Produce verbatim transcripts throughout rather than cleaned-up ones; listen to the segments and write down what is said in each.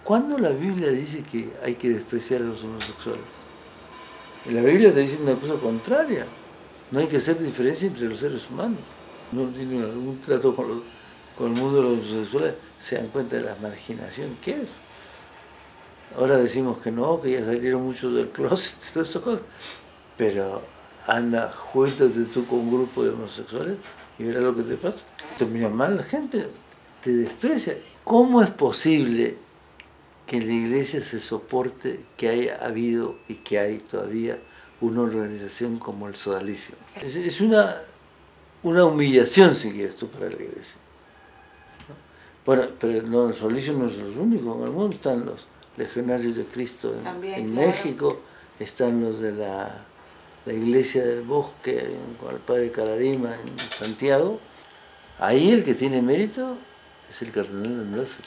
¿Cuándo la Biblia dice que hay que despreciar a los homosexuales? La Biblia te dice una cosa contraria. No hay que hacer diferencia entre los seres humanos. No tiene algún trato con, los, con el mundo de los homosexuales, se dan cuenta de la marginación que es. Ahora decimos que no, que ya salieron muchos del closet y todas esas cosas. Pero anda, júntate tú con un grupo de homosexuales y verás lo que te pasa. Te mira mal la gente, te desprecia. ¿Cómo es posible que en la iglesia se soporte que haya habido y que hay todavía una organización como el sodalicio? Es, es una, una humillación, si quieres tú, para la iglesia. Bueno, pero no, el sodalicio no es los únicos en el mundo. Están los legionarios de Cristo en, También, en claro. México, están los de la, la iglesia del Bosque con el padre Caradima en Santiago. Ahí el que tiene mérito es el cardenal Andázuri,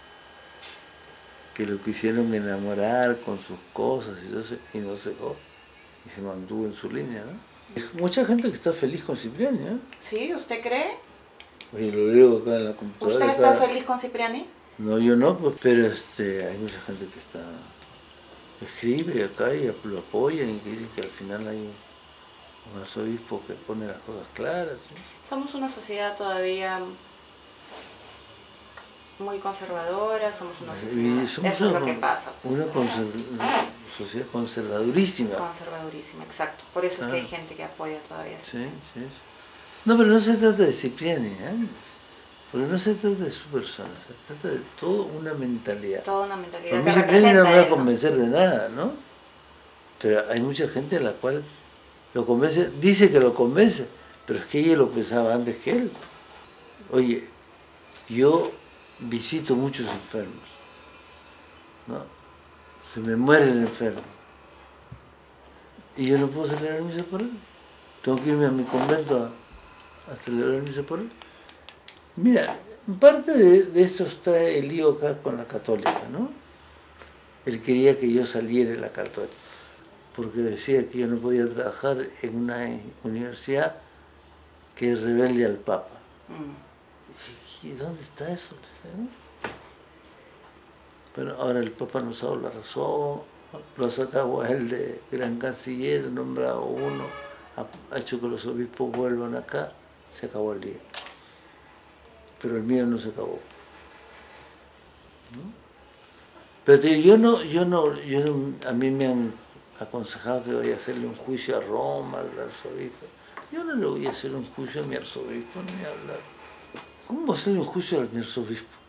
que lo quisieron enamorar con sus cosas y, todo eso, y no se dejó, y se mantuvo en su línea, ¿no? Hay mucha gente que está feliz con Cipriani, ¿eh? ¿Sí? ¿Usted cree? Oye, lo leo acá en la computadora. ¿Usted está acá. feliz con Cipriani? No, yo no, pues, pero este, hay mucha gente que está escribe acá y lo apoyan y que dicen que al final hay un, un arzobispo que pone las cosas claras, ¿sí? Somos una sociedad todavía muy conservadora, somos una sociedad, somos eso es lo que pasa. Pues, una, conser una sociedad conservadurísima. Conservadurísima, exacto. Por eso ah. es que hay gente que apoya todavía. Sí, sí, sí. No, pero no se trata de Cipriani, ¿eh? Porque no se trata de su persona, se trata de toda una mentalidad. Toda una mentalidad. A mí Cipriani no me va a convencer de nada, ¿no? Pero hay mucha gente a la cual lo convence, dice que lo convence, pero es que ella lo pensaba antes que él. Oye, yo visito muchos enfermos, ¿no? Se me muere el enfermo y yo no puedo celebrar misa por él. Tengo que irme a mi convento a, a celebrar misa por él. Mira, parte de, de esto está el lío acá con la católica, ¿no? Él quería que yo saliera de la católica, porque decía que yo no podía trabajar en una universidad que es rebelde al Papa. Mm. ¿Y dónde está eso? Pero ahora el Papa nos ha dado la razón, lo ha sacado a él de gran canciller, ha nombrado uno, ha, ha hecho que los obispos vuelvan acá, se acabó el día. Pero el mío no se acabó. ¿No? Pero tío, yo no, yo no, yo no, a mí me han aconsejado que vaya a hacerle un juicio a Roma, al arzobispo. Yo no le voy a hacer un juicio a mi arzobispo, ni hablar. ¿Cómo hacerle un juicio a mi arzobispo?